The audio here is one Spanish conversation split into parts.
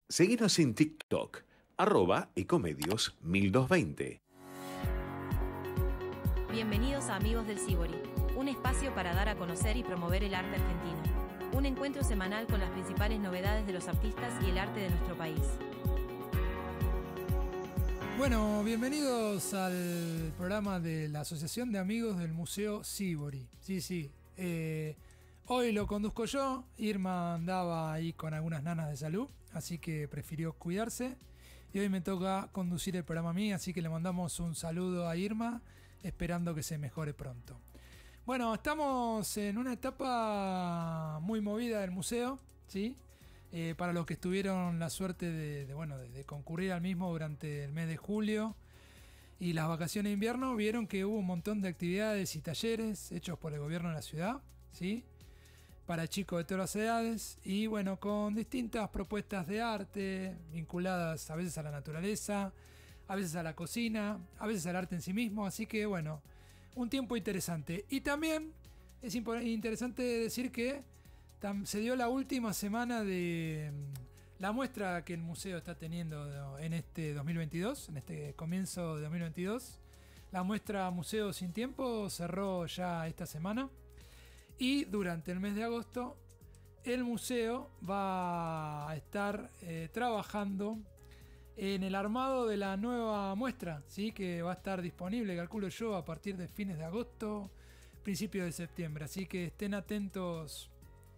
Seguinos en TikTok, @ecomedios1220. Bienvenidos a Amigos del Sibori, un espacio para dar a conocer y promover el arte argentino. Un encuentro semanal con las principales novedades de los artistas y el arte de nuestro país. Bueno, bienvenidos al programa de la Asociación de Amigos del Museo Sibori. Sí. Hoy lo conduzco yo. Irma andaba ahí con algunas nanas de salud, así que prefirió cuidarse. Y hoy me toca conducir el programa a mí, así que le mandamos un saludo a Irma, esperando que se mejore pronto. Bueno, estamos en una etapa muy movida del museo, ¿sí? Para los que tuvieron la suerte de concurrir al mismo durante el mes de julio y las vacaciones de invierno, vieron que hubo un montón de actividades y talleres hechos por el gobierno de la ciudad, ¿sí? Para chicos de todas las edades y bueno, con distintas propuestas de arte vinculadas a veces a la naturaleza, a veces a la cocina, a veces al arte en sí mismo, así que bueno, un tiempo interesante. Y también es interesante decir que se dio la última semana de la muestra que el museo está teniendo en este 2022, en este comienzo de 2022. La muestra Museo Sin Tiempo cerró ya esta semana. Y durante el mes de agosto el museo va a estar trabajando en el armado de la nueva muestra, ¿sí? Que va a estar disponible, calculo yo, a partir de fines de agosto, principios de septiembre. Así que estén atentos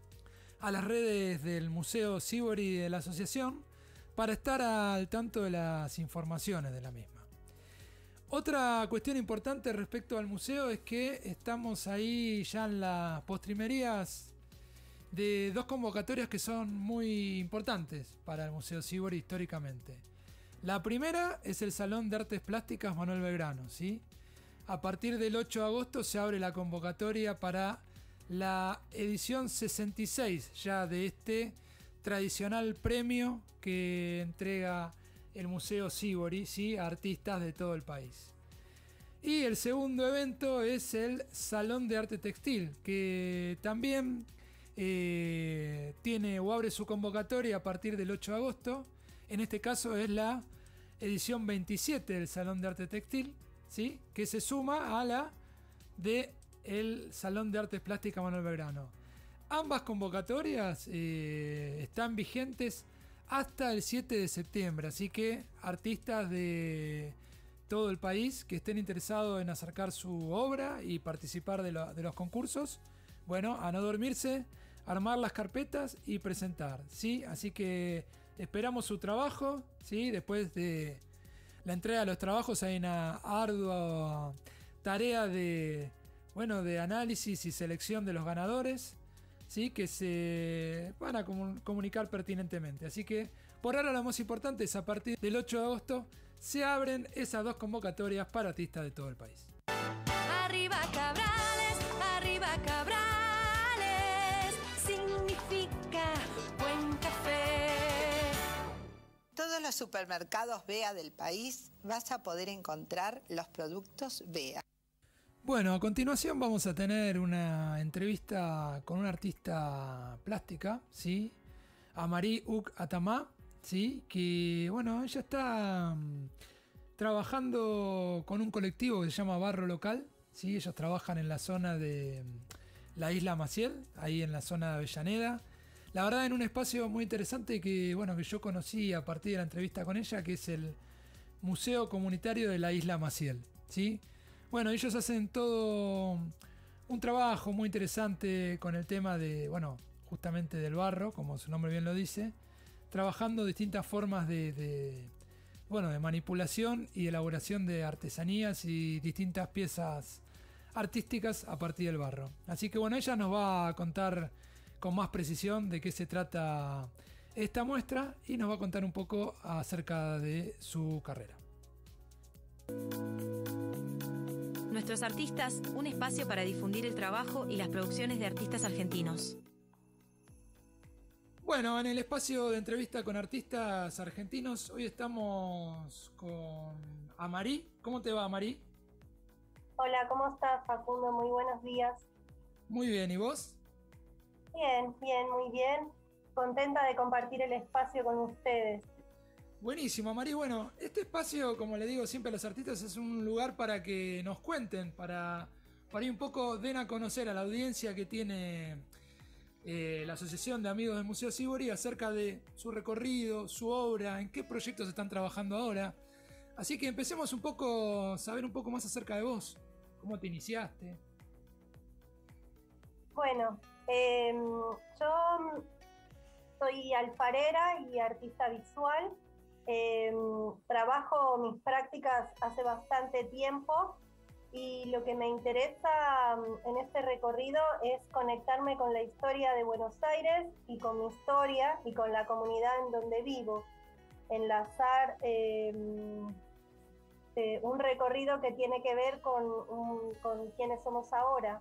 a las redes del Museo Sibori y de la asociación para estar al tanto de las informaciones de la misma. Otra cuestión importante respecto al museo es que estamos ahí ya en las postrimerías de dos convocatorias que son muy importantes para el Museo Sibori históricamente. La primera es el Salón de Artes Plásticas Manuel Belgrano, ¿sí? A partir del 8 de agosto se abre la convocatoria para la edición 66 ya de este tradicional premio que entrega el Museo Sibori, ¿sí? A artistas de todo el país. Y el segundo evento es el Salón de Arte Textil, que también tiene o abre su convocatoria a partir del 8 de agosto. En este caso es la edición 27 del Salón de Arte Textil, ¿sí? Que se suma a la del Salón de Artes Plásticas Manuel Belgrano. Ambas convocatorias están vigentes hasta el 7 de septiembre, así que artistas de todo el país que estén interesados en acercar su obra y participar de los concursos, bueno, a no dormirse, armar las carpetas y presentar, ¿sí? Así que esperamos su trabajo, ¿sí? Después de la entrega de los trabajos hay una ardua tarea de análisis y selección de los ganadores, ¿sí? Que se van a comunicar pertinentemente. Así que por ahora lo más importante es a partir del 8 de agosto se abren esas dos convocatorias para artistas de todo el país. Arriba Cabrales, significa buen café. Todos los supermercados BEA del país vas a poder encontrar los productos BEA. Bueno, a continuación vamos a tener una entrevista con una artista plástica, ¿sí? Amari Uk Atamá, ¿sí? Que, bueno, ella está trabajando con un colectivo que se llama Barro Local, ¿sí? Ellos trabajan en la zona de la Isla Maciel, ahí en la zona de Avellaneda. La verdad, en un espacio muy interesante que yo conocí a partir de la entrevista con ella, que es el Museo Comunitario de la Isla Maciel, ¿sí? Bueno, ellos hacen todo un trabajo muy interesante con el tema de, justamente del barro, como su nombre bien lo dice, trabajando distintas formas de manipulación y elaboración de artesanías y distintas piezas artísticas a partir del barro. Así que ella nos va a contar con más precisión de qué se trata esta muestra y nos va a contar un poco acerca de su carrera. Nuestros artistas, un espacio para difundir el trabajo y las producciones de artistas argentinos. Bueno, en el espacio de entrevista con artistas argentinos, hoy estamos con Amari. ¿Cómo te va, Amari? Hola, ¿cómo estás, Facundo? Muy buenos días. Muy bien, ¿y vos? Bien, muy bien. contenta de compartir el espacio con ustedes. Buenísimo, Mari. Bueno, este espacio, como le digo siempre a los artistas, es un lugar para que nos cuenten, para ir un poco, den a conocer a la audiencia que tiene la Asociación de Amigos del Museo Sívori acerca de su recorrido, su obra, en qué proyectos están trabajando ahora. Así que empecemos un poco a saber un poco más acerca de vos. ¿Cómo te iniciaste? Bueno, yo soy alfarera y artista visual. Trabajo mis prácticas hace bastante tiempo y lo que me interesa en este recorrido es conectarme con la historia de Buenos Aires y con mi historia y con la comunidad en donde vivo. Enlazar un recorrido que tiene que ver con quiénes somos ahora.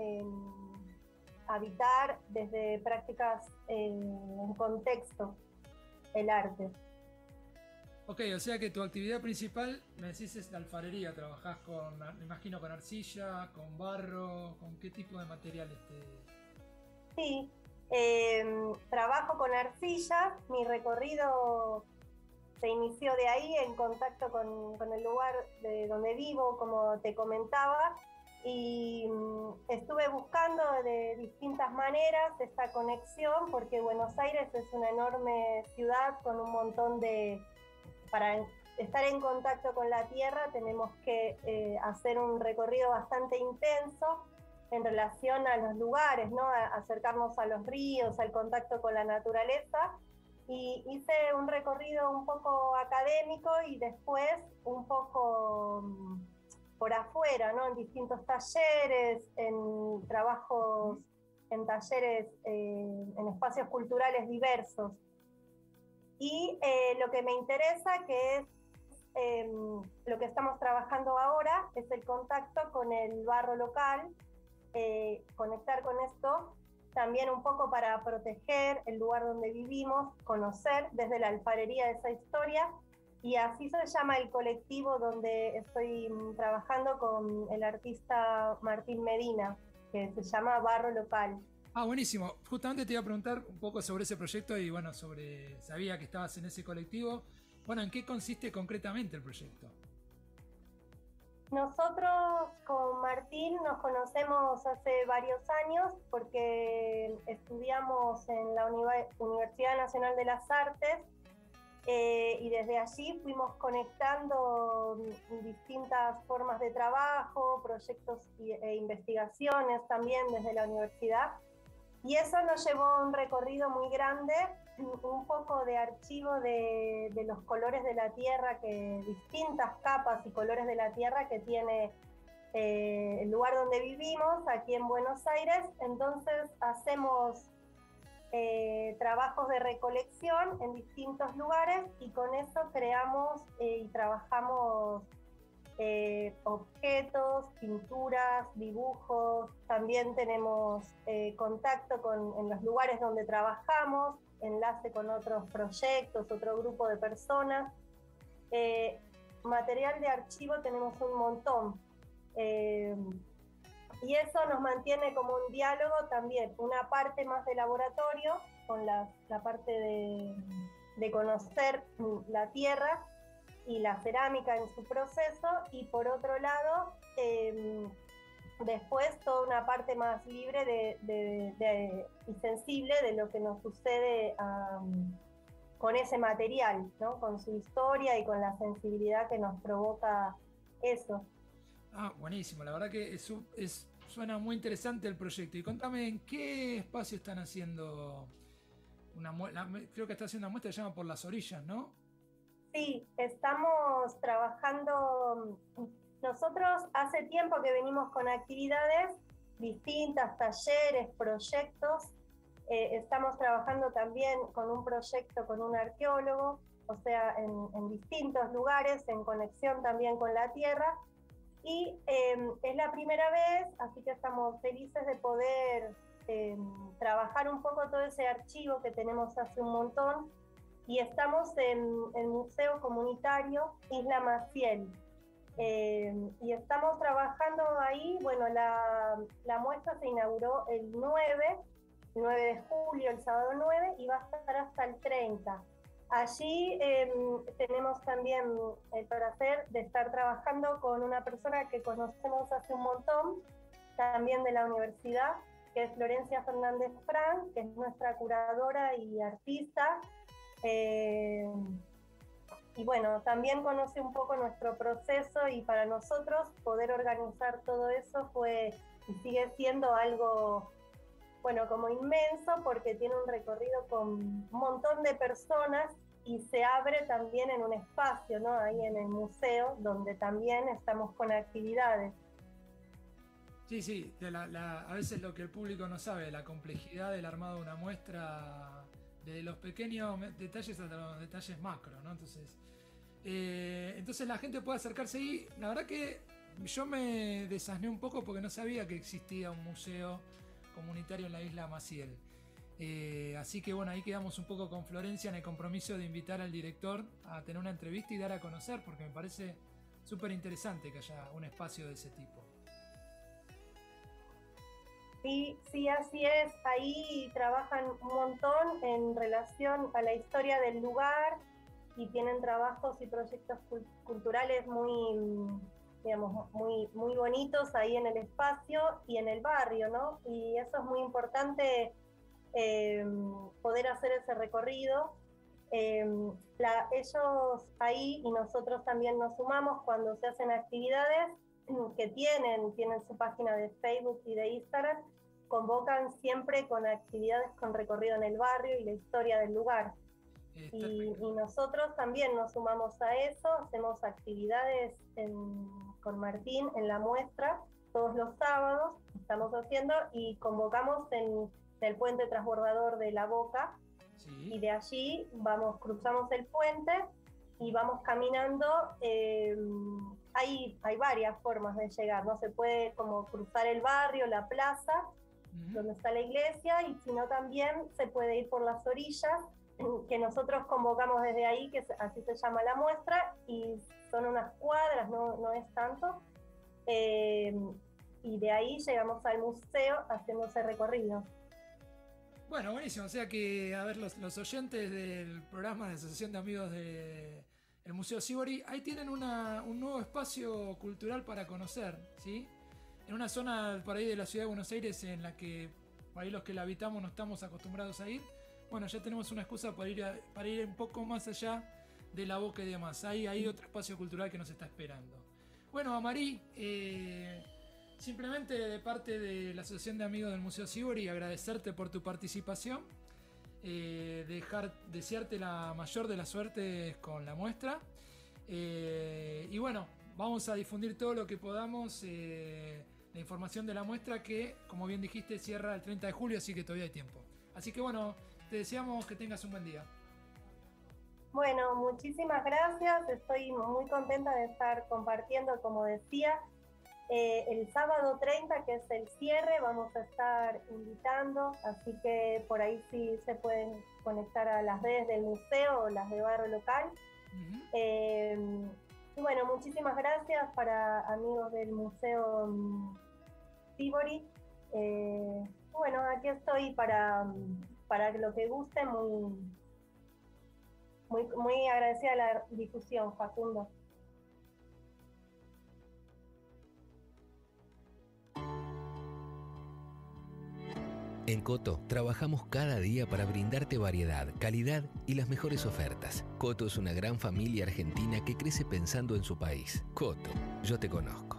Habitar desde prácticas en contexto el arte. Ok, o sea que tu actividad principal, me decís, es la alfarería. Trabajás me imagino, con arcilla, con barro, ¿con qué tipo de materiales Sí, trabajo con arcillas. Mi recorrido se inició de ahí, en contacto con el lugar de donde vivo, como te comentaba, y estuve buscando de distintas maneras esta conexión, porque Buenos Aires es una enorme ciudad con un montón de... Para estar en contacto con la tierra tenemos que hacer un recorrido bastante intenso en relación a los lugares, ¿no? Acercarnos a los ríos, al contacto con la naturaleza. Y hice un recorrido un poco académico y después un poco por afuera, ¿no? En distintos talleres, en trabajos, en talleres, en espacios culturales diversos. Y lo que me interesa, que es lo que estamos trabajando ahora, es el contacto con el barro local, conectar con esto, también un poco para proteger el lugar donde vivimos, conocer desde la alfarería esa historia, y así se llama el colectivo donde estoy trabajando con el artista Martín Medina, que se llama Barro Local. Ah, buenísimo. Justamente te iba a preguntar un poco sobre ese proyecto y bueno, sabía que estabas en ese colectivo. Bueno, ¿en qué consiste concretamente el proyecto? Nosotros con Martín nos conocemos hace varios años porque estudiamos en la Universidad Nacional de las Artes y desde allí fuimos conectando distintas formas de trabajo, proyectos e investigaciones también desde la universidad. Y eso nos llevó a un recorrido muy grande, un poco de archivo de los colores de la tierra, distintas capas y colores de la tierra que tiene el lugar donde vivimos, aquí en Buenos Aires. Entonces hacemos trabajos de recolección en distintos lugares y con eso creamos y trabajamos objetos, pinturas, dibujos. También tenemos contacto en los lugares donde trabajamos, enlace con otros proyectos, otro grupo de personas. Material de archivo tenemos un montón. Y eso nos mantiene como un diálogo también, una parte más de laboratorio, con la parte de conocer la tierra y la cerámica en su proceso, y por otro lado, después toda una parte más libre y sensible de lo que nos sucede con ese material, ¿no? Con su historia y con la sensibilidad que nos provoca eso. Ah, buenísimo, la verdad que suena muy interesante el proyecto. Y contame, ¿en qué espacio están haciendo creo que está haciendo una muestra que se llama Por las Orillas, ¿no? Sí, estamos trabajando. Nosotros hace tiempo que venimos con actividades distintas, talleres, proyectos. Estamos trabajando también con un proyecto con un arqueólogo, o sea, en distintos lugares, en conexión también con la tierra. Y es la primera vez, así que estamos felices de poder trabajar un poco todo ese archivo que tenemos hace un montón. Y estamos en el Museo Comunitario Isla Maciel. Y estamos trabajando ahí. Bueno, la muestra se inauguró el 9, 9 de julio, el sábado 9, y va a estar hasta el 30. Allí tenemos también el placer de estar trabajando con una persona que conocemos hace un montón, también de la universidad, que es Florencia Fernández Frank, que es nuestra curadora y artista. Y bueno, también conoce un poco nuestro proceso, y para nosotros poder organizar todo eso fue y sigue siendo algo, bueno, como inmenso, porque tiene un recorrido con un montón de personas y se abre también en un espacio, ¿no? Ahí en el museo, donde también estamos con actividades. Sí, a veces lo que el público no sabe, la complejidad del armado de una muestra, de los pequeños detalles hasta los detalles macro, ¿no? Entonces la gente puede acercarse ahí. La verdad que yo me desasné un poco porque no sabía que existía un museo comunitario en la isla Maciel. Así que bueno, ahí quedamos un poco con Florencia en el compromiso de invitar al director a tener una entrevista y dar a conocer, porque me parece súper interesante que haya un espacio de ese tipo. Sí, así es. Ahí trabajan un montón en relación a la historia del lugar y tienen trabajos y proyectos culturales muy, digamos, muy bonitos ahí en el espacio y en el barrio, ¿no? Y eso es muy importante, poder hacer ese recorrido. Ellos ahí, y nosotros también nos sumamos cuando se hacen actividades que tienen su página de Facebook y de Instagram, convocan siempre con actividades con recorrido en el barrio y la historia del lugar. Y nosotros también nos sumamos a eso, hacemos actividades con Martín en la muestra, todos los sábados estamos haciendo, y convocamos en el puente transbordador de La Boca, sí. Y de allí cruzamos el puente y vamos caminando. Hay varias formas de llegar, ¿no? Se puede como cruzar el barrio, la plaza, donde está la iglesia, y si no también se puede ir por las orillas, que nosotros convocamos desde ahí, que así se llama la muestra, y son unas cuadras, no es tanto, y de ahí llegamos al museo haciendo ese recorrido. Bueno, buenísimo, o sea que, a ver, los oyentes del programa de Asociación de Amigos del Museo Sibori, ahí tienen un nuevo espacio cultural para conocer, ¿sí? En una zona por ahí de la ciudad de Buenos Aires en la que por ahí los que la habitamos no estamos acostumbrados a ir. Bueno, ya tenemos una excusa para ir un poco más allá de La Boca y demás. Hay otro espacio cultural que nos está esperando. Bueno, Amarí, simplemente de parte de la Asociación de Amigos del Museo Sibori, agradecerte por tu participación, desearte la mayor de las suertes con la muestra, y bueno, vamos a difundir todo lo que podamos, la información de la muestra, que como bien dijiste cierra el 30 de julio, así que todavía hay tiempo. Así que bueno, te deseamos que tengas un buen día. Bueno, muchísimas gracias, estoy muy contenta de estar compartiendo, como decía. El sábado 30, que es el cierre, vamos a estar invitando, así que por ahí sí se pueden conectar a las redes del museo o las de barrio local. Y bueno, muchísimas gracias para amigos del Museo Sibori. Bueno, aquí estoy para lo que guste, muy agradecida a la difusión, Facundo. En Coto trabajamos cada día para brindarte variedad, calidad y las mejores ofertas. Coto es una gran familia argentina que crece pensando en su país. Coto, yo te conozco.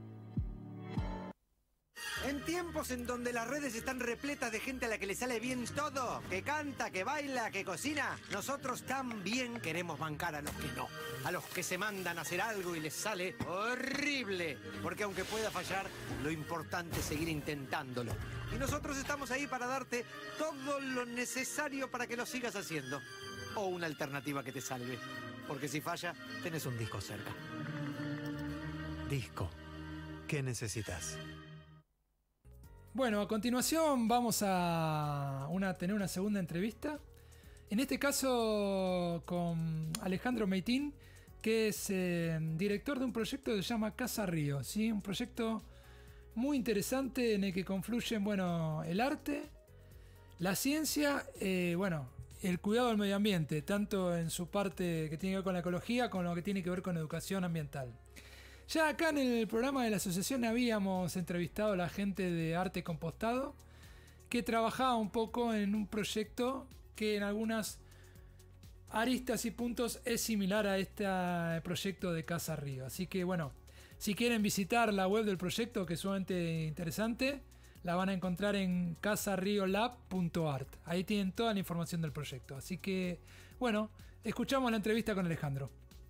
En tiempos en donde las redes están repletas de gente a la que le sale bien todo, que canta, que baila, que cocina, nosotros también queremos bancar a los que no, a los que se mandan a hacer algo y les sale horrible, porque aunque pueda fallar, lo importante es seguir intentándolo. Y nosotros estamos ahí para darte todo lo necesario para que lo sigas haciendo, o una alternativa que te salve, porque si falla, tenés un disco cerca. Disco. ¿Qué necesitas? Bueno, a continuación vamos a tener una segunda entrevista. En este caso con Alejandro Meitín, que es director de un proyecto que se llama Casa Río, ¿sí? Un proyecto muy interesante en el que confluyen, bueno, el arte, la ciencia, el cuidado del medio ambiente, tanto en su parte que tiene que ver con la ecología, como lo que tiene que ver con educación ambiental. Ya acá en el programa de la asociación habíamos entrevistado a la gente de Arte Compostado, que trabajaba un poco en un proyecto que en algunas aristas y puntos es similar a este proyecto de Casa Río. Así que bueno, si quieren visitar la web del proyecto, que es sumamente interesante, la van a encontrar en casariolab.art. Ahí tienen toda la información del proyecto. Así que bueno, escuchamos la entrevista con Alejandro.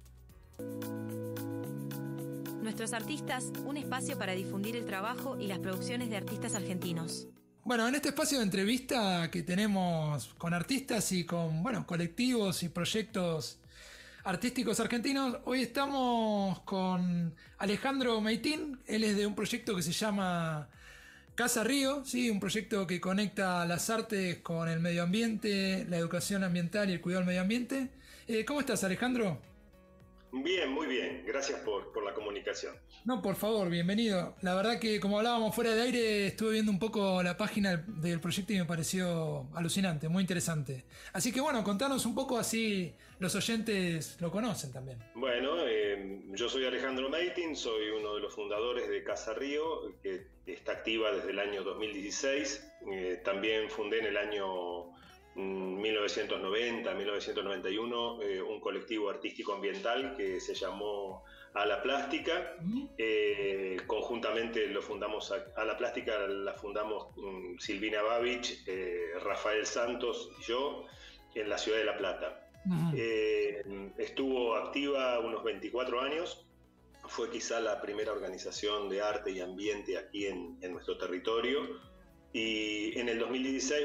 Nuestros artistas, un espacio para difundir el trabajo y las producciones de artistas argentinos. Bueno, en este espacio de entrevista que tenemos con artistas y con colectivos y proyectos artísticos argentinos, hoy estamos con Alejandro Meitín. Él es de un proyecto que se llama Casa Río, ¿sí? Un proyecto que conecta las artes con el medio ambiente, la educación ambiental y el cuidado del medio ambiente. ¿Cómo estás, Alejandro? Bien, muy bien. Gracias por la comunicación. No, por favor, bienvenido. La verdad que como hablábamos fuera de aire, estuve viendo un poco la página del proyecto y me pareció alucinante, muy interesante. Así que bueno, contanos un poco, así los oyentes lo conocen también. Bueno, yo soy Alejandro Meitín, soy uno de los fundadores de Casa Río, que está activa desde el año 2016. También fundé en el año 1990, 1991, un colectivo artístico ambiental que se llamó A la Plástica. Conjuntamente lo fundamos A la Plástica, la fundamos Silvina Babich, Rafael Santos y yo en la ciudad de La Plata. Estuvo activa unos 24 años. Fue quizá la primera organización de arte y ambiente aquí en nuestro territorio. Y en el 2016,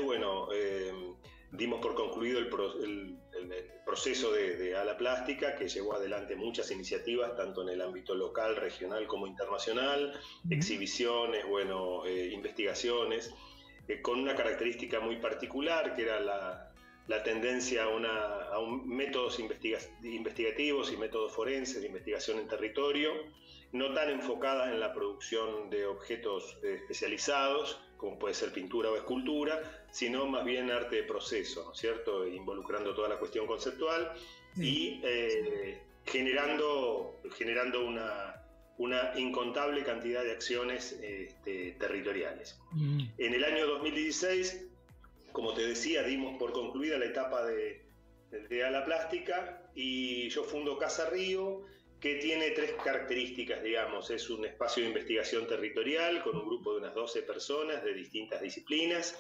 dimos por concluido el proceso de A la Plástica, que llevó adelante muchas iniciativas, tanto en el ámbito local, regional como internacional, exhibiciones, investigaciones, con una característica muy particular, que era la tendencia a métodos investigativos y métodos forenses de investigación en territorio, no tan enfocada en la producción de objetos especializados, como puede ser pintura o escultura, sino más bien arte de proceso, ¿no es cierto? Involucrando toda la cuestión conceptual y generando una incontable cantidad de acciones territoriales. En el año 2016, como te decía, dimos por concluida la etapa de A la Plástica y yo fundo Casa Río, que tiene tres características, digamos. Es un espacio de investigación territorial con un grupo de unas 12 personas de distintas disciplinas,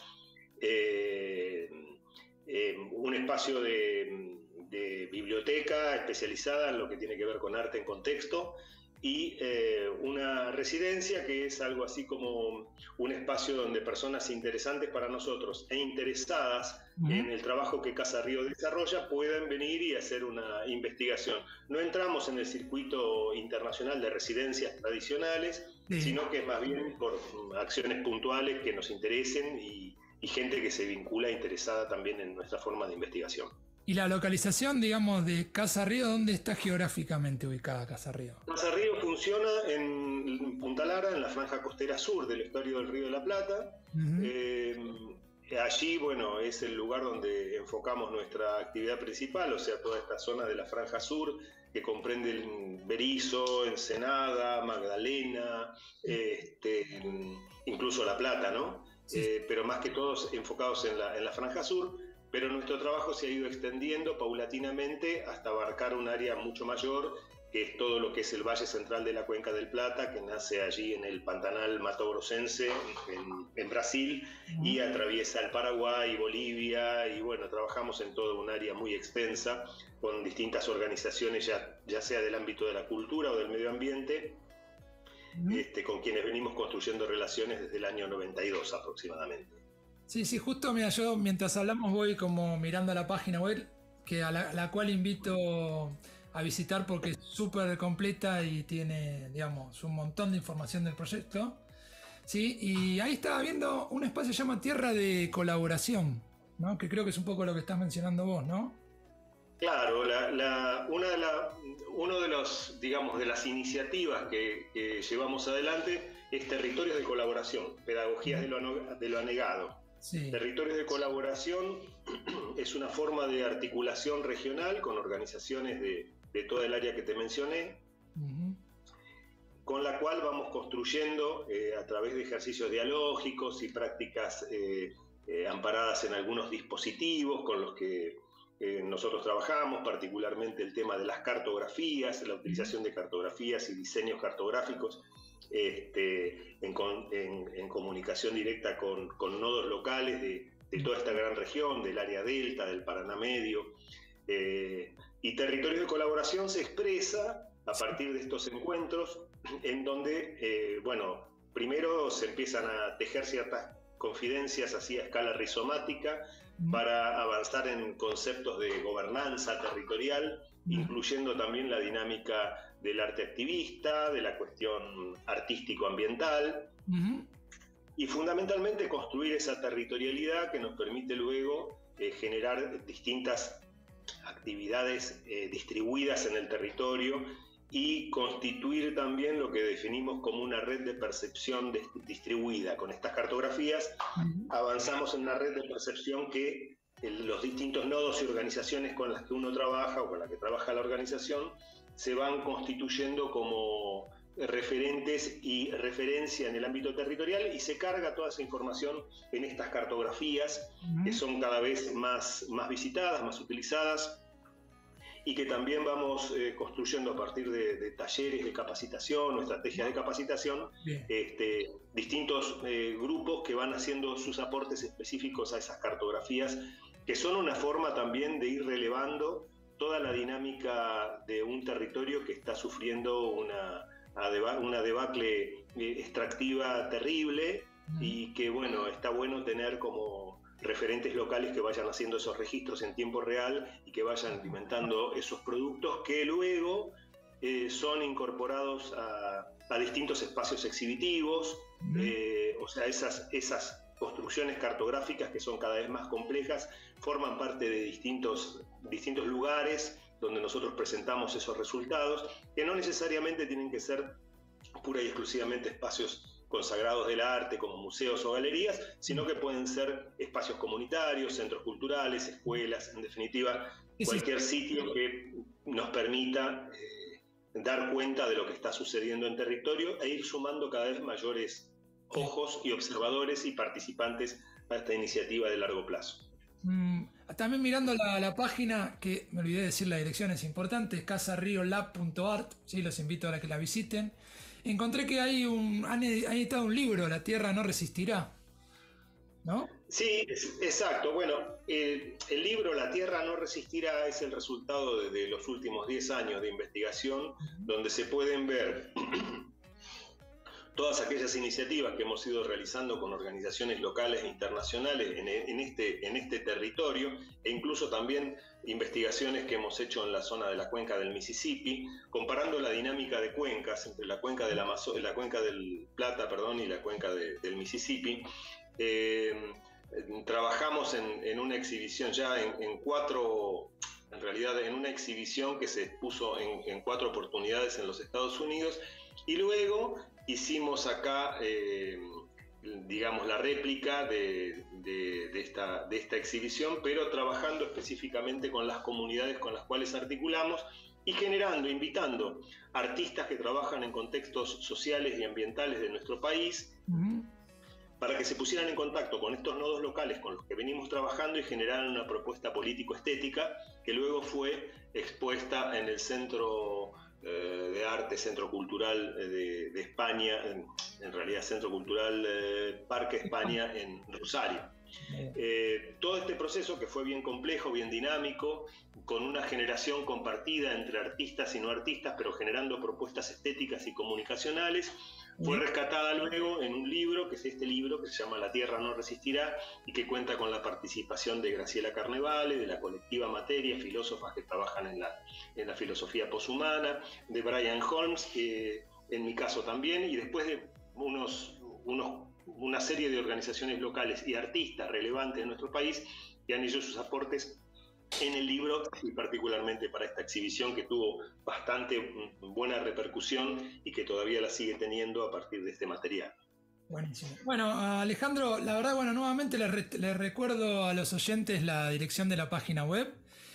un espacio de biblioteca especializada en lo que tiene que ver con arte en contexto, y una residencia que es algo así como un espacio donde personas interesantes para nosotros e interesadas en el trabajo que Casa Río desarrolla puedan venir y hacer una investigación. No entramos en el circuito internacional de residencias tradicionales, sino que es más bien por acciones puntuales que nos interesen y gente que se vincula interesada también en nuestra forma de investigación. ¿Y la localización, digamos, de Casa Río, dónde está geográficamente ubicada Casa Río? Casa Río funciona en Punta Lara, en la franja costera sur del estuario del Río de la Plata. Allí, es el lugar donde enfocamos nuestra actividad principal, o sea, toda esta zona de la franja sur, que comprende el Berizo, Ensenada, Magdalena, incluso La Plata, ¿no? Pero más que todos enfocados en la franja sur. Pero nuestro trabajo se ha ido extendiendo paulatinamente hasta abarcar un área mucho mayor, que es todo lo que es el Valle Central de la Cuenca del Plata, que nace allí en el Pantanal Mato Grossense, en Brasil, y atraviesa el Paraguay, Bolivia, y trabajamos en toda un área muy extensa, con distintas organizaciones, ya sea del ámbito de la cultura o del medio ambiente, con quienes venimos construyendo relaciones desde el año 92 aproximadamente. Sí, justo yo mientras hablamos voy como mirando a la página web, que a la cual invito a visitar porque es súper completa y tiene, digamos, un montón de información del proyecto. Sí, y ahí estaba viendo un espacio que se llama Tierra de Colaboración, ¿no? Que creo que es un poco lo que estás mencionando vos, ¿no? Claro, uno de los, digamos, de las iniciativas que llevamos adelante es Territorios de Colaboración, Pedagogías de lo Anegado. Sí. Territorios de colaboración es una forma de articulación regional con organizaciones de toda el área que te mencioné, con la cual vamos construyendo a través de ejercicios dialógicos y prácticas amparadas en algunos dispositivos con los que nosotros trabajamos, particularmente el tema de las cartografías, la utilización de cartografías y diseños cartográficos en comunicación directa con nodos locales de toda esta gran región, del área delta, del Paraná Medio. Y Territorios de Colaboración se expresa a partir de estos encuentros en donde, primero se empiezan a tejer ciertas confidencias así a escala rizomática para avanzar en conceptos de gobernanza territorial, incluyendo también la dinámica del arte activista, de la cuestión artístico-ambiental, y fundamentalmente construir esa territorialidad que nos permite luego generar distintas actividades distribuidas en el territorio y constituir también lo que definimos como una red de percepción distribuida. Con estas cartografías avanzamos en una red de percepción que los distintos nodos y organizaciones con las que uno trabaja o con las que trabaja la organización se van constituyendo como referentes y referencia en el ámbito territorial, y se carga toda esa información en estas cartografías que son cada vez más visitadas, más utilizadas, y que también vamos construyendo a partir de talleres de capacitación o estrategias de capacitación, distintos grupos que van haciendo sus aportes específicos a esas cartografías, que son una forma también de ir relevando toda la dinámica de un territorio que está sufriendo una debacle extractiva terrible, y que está bueno tener como referentes locales que vayan haciendo esos registros en tiempo real y que vayan alimentando esos productos que luego son incorporados a distintos espacios exhibitivos, o sea, esas construcciones cartográficas que son cada vez más complejas forman parte de distintos lugares donde nosotros presentamos esos resultados, que no necesariamente tienen que ser pura y exclusivamente espacios consagrados del arte como museos o galerías, sino que pueden ser espacios comunitarios, centros culturales, escuelas, en definitiva, cualquier sitio que nos permita dar cuenta de lo que está sucediendo en territorio e ir sumando cada vez mayores ojos y observadores y participantes a esta iniciativa de largo plazo. También mirando la página, que me olvidé de decir la dirección, es importante, es casariolab.art, ¿sí? Los invito a que la visiten. Encontré que han editado un libro, La Tierra no resistirá, ¿no? Sí, exacto. Bueno, el libro La Tierra no resistirá es el resultado de los últimos 10 años de investigación, donde se pueden ver todas aquellas iniciativas que hemos ido realizando con organizaciones locales e internacionales en este territorio, e incluso también investigaciones que hemos hecho en la zona de la cuenca del Mississippi, comparando la dinámica de cuencas entre la cuenca del Plata, y la cuenca del Mississippi. Trabajamos en una exhibición ya en una exhibición que se expuso en 4 oportunidades en los Estados Unidos, y luego hicimos acá, la réplica de esta exhibición, pero trabajando específicamente con las comunidades con las cuales articulamos y invitando artistas que trabajan en contextos sociales y ambientales de nuestro país, para que se pusieran en contacto con estos nodos locales con los que venimos trabajando y generaran una propuesta político-estética que luego fue expuesta en el Centro de Arte, Centro Cultural de España, en realidad Centro Cultural Parque España en Rosario. Todo este proceso, que fue bien complejo, bien dinámico, con una generación compartida entre artistas y no artistas, pero generando propuestas estéticas y comunicacionales, fue rescatada luego en un libro, que es este libro, que se llama La Tierra no resistirá, y que cuenta con la participación de Graciela Carnevale, de la colectiva Materia, filósofas que trabajan en la filosofía poshumana, de Brian Holmes, en mi caso también, y después de una serie de organizaciones locales y artistas relevantes de nuestro país que han hecho sus aportes en el libro, y particularmente para esta exhibición que tuvo bastante buena repercusión y que todavía la sigue teniendo a partir de este material. Buenísimo. Bueno, Alejandro, la verdad, bueno, nuevamente les recuerdo a los oyentes la dirección de la página web,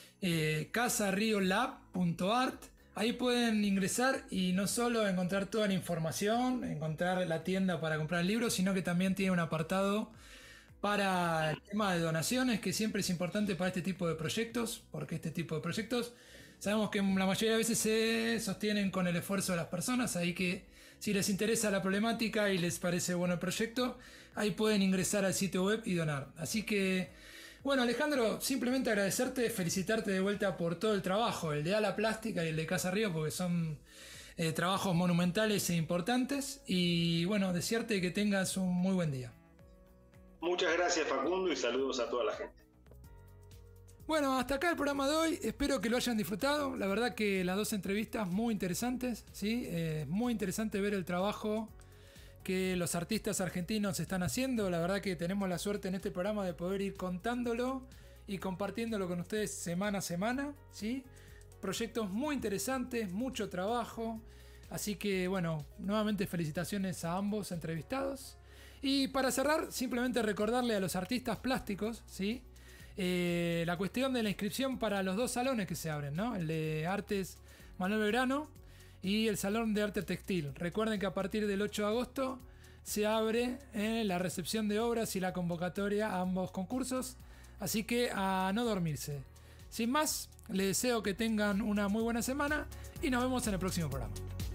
casariolab.art. Ahí pueden ingresar y no solo encontrar toda la información, encontrar la tienda para comprar el libro, sino que también tiene un apartado para el tema de donaciones, que siempre es importante para este tipo de proyectos, porque este tipo de proyectos sabemos que la mayoría de veces se sostienen con el esfuerzo de las personas, ahí que si les interesa la problemática y les parece bueno el proyecto, ahí pueden ingresar al sitio web y donar. Así que, bueno, Alejandro, simplemente agradecerte, felicitarte de vuelta por todo el trabajo, el de Ala Plástica y el de Casa Río, porque son trabajos monumentales e importantes. Y bueno, desearte que tengas un muy buen día. Muchas gracias, Facundo, y saludos a toda la gente. Bueno, hasta acá el programa de hoy. Espero que lo hayan disfrutado. La verdad que las dos entrevistas muy interesantes, ¿sí? Muy interesante ver el trabajo que los artistas argentinos están haciendo. La verdad que tenemos la suerte en este programa de poder ir contándolo y compartiéndolo con ustedes semana a semana, ¿sí? Proyectos muy interesantes, mucho trabajo. Así que, bueno, nuevamente felicitaciones a ambos entrevistados. Y para cerrar, simplemente recordarle a los artistas plásticos, ¿sí? La cuestión de la inscripción para los dos salones que se abren, ¿no? El de Artes Manuel Belgrano y el Salón de Arte Textil. Recuerden que a partir del 8 de agosto se abre la recepción de obras y la convocatoria a ambos concursos. Así que a no dormirse. Sin más, les deseo que tengan una muy buena semana y nos vemos en el próximo programa.